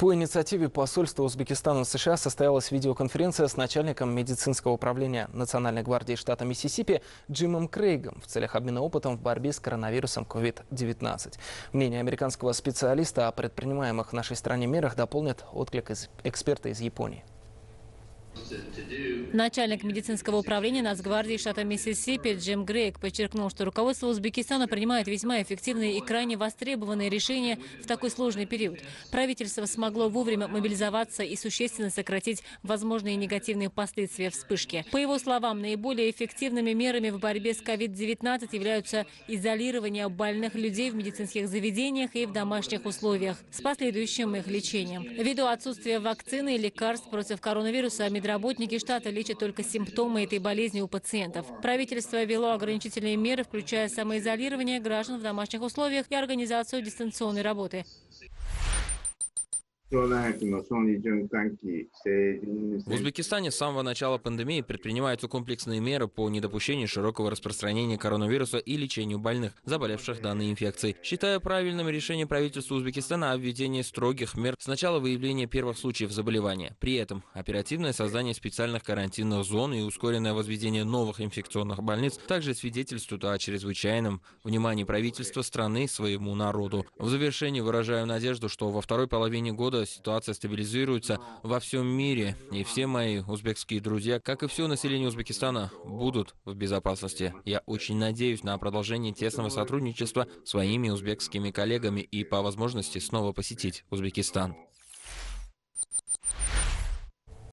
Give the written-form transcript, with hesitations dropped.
По инициативе посольства Узбекистана в США состоялась видеоконференция с начальником медицинского управления Национальной гвардии штата Миссисипи Джимом Крейгом в целях обмена опытом в борьбе с коронавирусом COVID-19. Мнение американского специалиста о предпринимаемых в нашей стране мерах дополнит отклик эксперта из Японии. Начальник медицинского управления Нацгвардии штата Миссисипи Джим Крейг подчеркнул, что руководство Узбекистана принимает весьма эффективные и крайне востребованные решения в такой сложный период. Правительство смогло вовремя мобилизоваться и существенно сократить возможные негативные последствия вспышки. По его словам, наиболее эффективными мерами в борьбе с COVID-19 являются изолирование больных людей в медицинских заведениях и в домашних условиях с последующим их лечением. Ввиду отсутствия вакцины и лекарств против коронавируса, медработники штата лечат только симптомы этой болезни у пациентов. Правительство ввело ограничительные меры, включая самоизолирование граждан в домашних условиях и организацию дистанционной работы. В Узбекистане с самого начала пандемии предпринимаются комплексные меры по недопущению широкого распространения коронавируса и лечению больных, заболевших данной инфекцией. Считаю правильным решение правительства Узбекистана о введении строгих мер с начала выявления первых случаев заболевания. При этом оперативное создание специальных карантинных зон и ускоренное возведение новых инфекционных больниц также свидетельствуют о чрезвычайном внимании правительства страны своему народу. В завершении выражаю надежду, что во второй половине года ситуация стабилизируется во всем мире, и все мои узбекские друзья, как и все население Узбекистана, будут в безопасности. Я очень надеюсь на продолжение тесного сотрудничества с своими узбекскими коллегами и по возможности снова посетить Узбекистан.